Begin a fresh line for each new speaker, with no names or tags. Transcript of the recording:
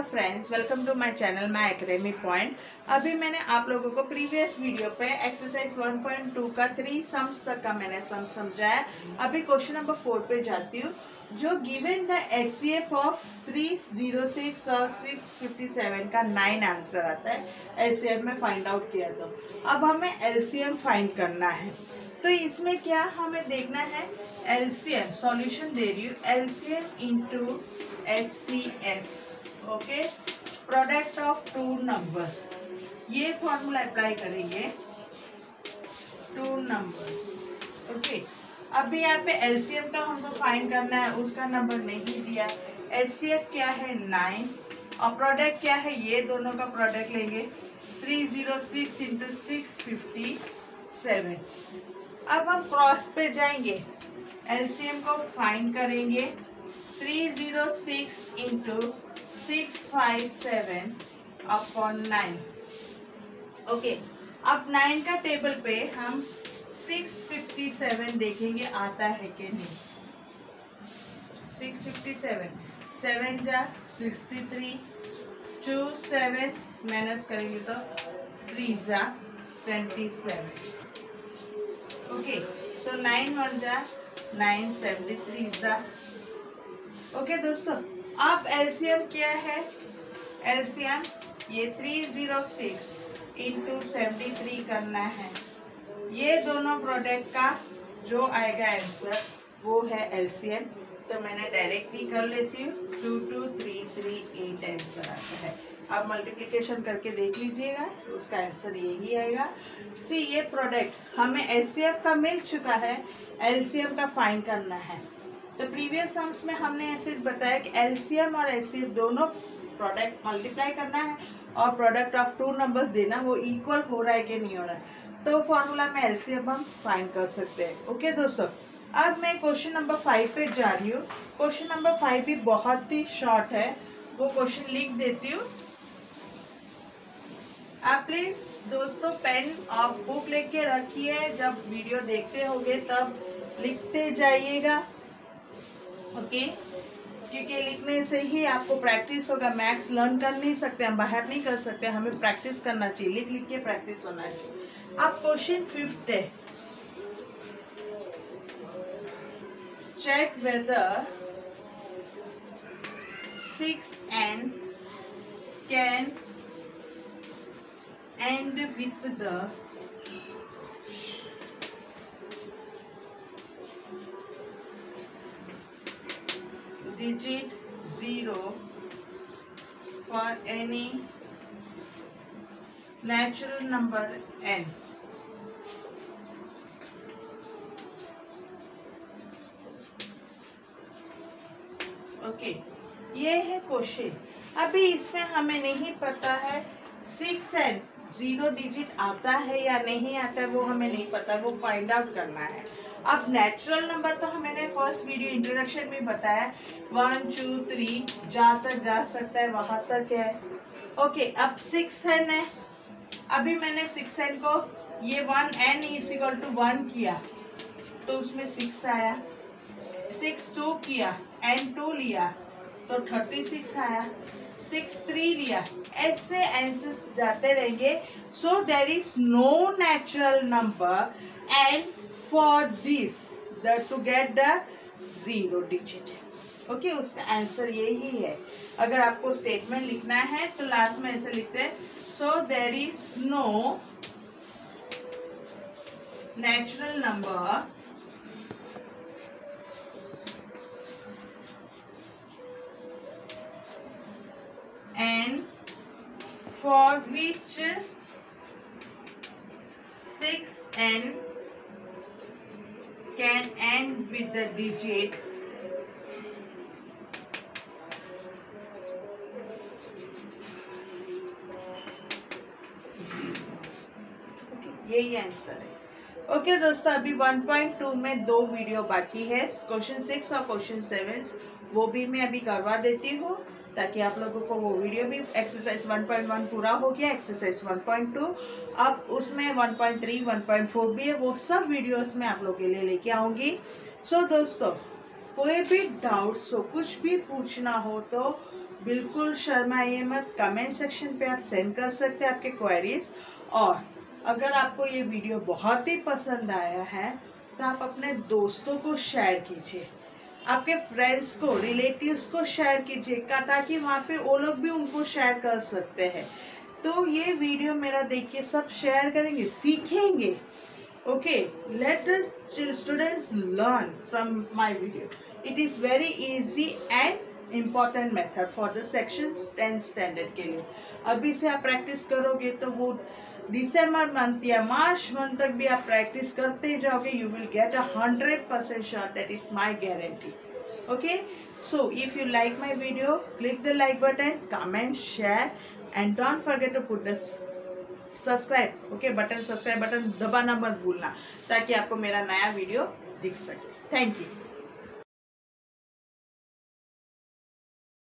Friends, welcome to my channel my academy point. अभी मैंने आप लोगों को प्रीवियस वीडियो पे एक्सरसाइज 1.2 का 3 सम्स तक का मैंने सम समझाया। अभी क्वेश्चन नंबर 4 पे जाती हूँ, जो गिवन द एचसीएफ ऑफ 306 और 657 का 9 आंसर आता है। एचसीएफ में फाइंड आउट किया तो अब हमें एलसीएम फाइंड करना है। तो इसमें क्या हमें देखना है, एलसीएम सॉल्यूशन दे रही हूँ, LCM into HCF, okay, product of two numbers, ये फॉर्मूला अप्लाई करेंगे, टू नंबर्स, ओके। अभी यहाँ पे एलसीएम का हमको फाइंड करना है, उसका नंबर नहीं दिया। एचसीएफ क्या है 9 और प्रोडक्ट क्या है, ये दोनों का प्रोडक्ट लेंगे 306 इंटू 657। अब हम क्रॉस पे जाएंगे, एलसीएम को फाइंड करेंगे 306 इंटू 657 अपॉन 9, ओके। अब 9 का टेबल पे हम 657 देखेंगे आता है कि नहीं। 657 7 जा 63, 2 7 माइनस करेंगे तो 3 जा 27, ओके। सो 9 1 जा 9 73 जा, ओके दोस्तों। अब एलसीएम क्या है, एलसीएम ये 306 इंटू 73 करना है, ये दोनों प्रोडक्ट का जो आएगा आंसर वो है एलसीएम। तो मैंने डायरेक्टली कर लेती हूँ, 22338 आंसर आता है। अब मल्टीप्लिकेशन करके देख लीजिएगा, उसका आंसर यही आएगा। सी, ये प्रोडक्ट हमें एचसीएफ का मिल चुका है, एलसीएम का फाइंड करना है। तो प्रीवियस सम्स में हमने ऐसे बताया कि एलसीएम और एचसीएफ दोनों प्रोडक्ट मल्टीप्लाई करना है और प्रोडक्ट ऑफ टू नंबर्स देना, वो इक्वल हो रहा है कि नहीं हो रहा है। तो फॉर्मूला में एलसीएम हम फाइंड कर सकते हैं, ओके दोस्तों। अब मैं क्वेश्चन नंबर 5 पे जा रही हूँ। क्वेश्चन नंबर 5 भी बहुत ही शॉर्ट है, वो क्वेश्चन लिख देती हूँ। आप प्लीज दोस्तों पेन और बुक लेके रखिए, जब वीडियो देखते होगे तब लिखते जाइएगा, ओके। क्योंकि लिखने से ही आपको प्रैक्टिस होगा। मैथ्स लर्न कर नहीं सकते, हम बाहर नहीं कर सकते, हमें प्रैक्टिस करना चाहिए, लिख लिख के प्रैक्टिस होना चाहिए। अब क्वेश्चन 5 है, check whether 6n can end with the digit 0 for any natural number n। Okay, ये है क्वेश्चन। अभी इसमें हमें नहीं पता है 6n 0 डिजिट आता है या नहीं आता है, वो हमें नहीं पता, वो फाइंड आउट करना है। अब नेचुरल नंबर तो मैंने फर्स्ट वीडियो इंट्रोडक्शन में बताया, 1 2 3 जहाँ तक जा सकता है वहां तक है, ओके। अब 6n है, अभी मैंने 6n को ये 1n इज इक्वल टू 1 किया तो उसमें 6 आया, 6 2 किया एंड 2 लिया तो 36 आया, 6 3 लिया, ऐसे आंसर्स जाते रहेंगे। So there is no natural number and for this to get the 0 digit, okay. उसका आंसर यही है। अगर आपको स्टेटमेंट लिखना है तो लास्ट में ऐसे लिखते हैं, so there is no natural number and for which 6n can end with the digit यही आंसर है, ओके दोस्तों। अभी 1.2 में 2 वीडियो बाकी है, क्वेश्चन 6 और क्वेश्चन 7, वो भी मैं अभी करवा देती हूँ ताकि आप लोगों को वो वीडियो भी, एक्सरसाइज 1.1 पूरा हो गया, एक्सरसाइज 1.2 अब उसमें 1.3 1.4 भी है, वो सब वीडियोस में आप लोगों के लिए लेके आऊँगी। सो दोस्तों कोई भी डाउट्स हो, कुछ भी पूछना हो तो बिल्कुल शर्माइए मत, कमेंट सेक्शन पे आप सेंड कर सकते हैं आपके क्वेरीज। और अगर आपको ये वीडियो बहुत ही पसंद आया है तो आप अपने दोस्तों को शेयर कीजिए, आपके फ्रेंड्स को, रिलेटिव्स को शेयर कीजिए, ताकि वहाँ पे वो लोग भी उनको शेयर कर सकते हैं। तो ये वीडियो मेरा देख के सब शेयर करेंगे, सीखेंगे। Okay, let the students learn from my video. It is very easy and important method for the section 10th standard के लिए। अभी से आप प्रैक्टिस करोगे तो वो दिसंबर मंथ या मार्च मंथ तक भी आप प्रैक्टिस करते जाओगे, you will get 100% sure, that is my guarantee. Okay, so if you like my video, click the like button, comment, share and don't forget to put the subscribe button दबाना मत भूलना, ताकि आपको मेरा नया वीडियो दिख सके। Thank you.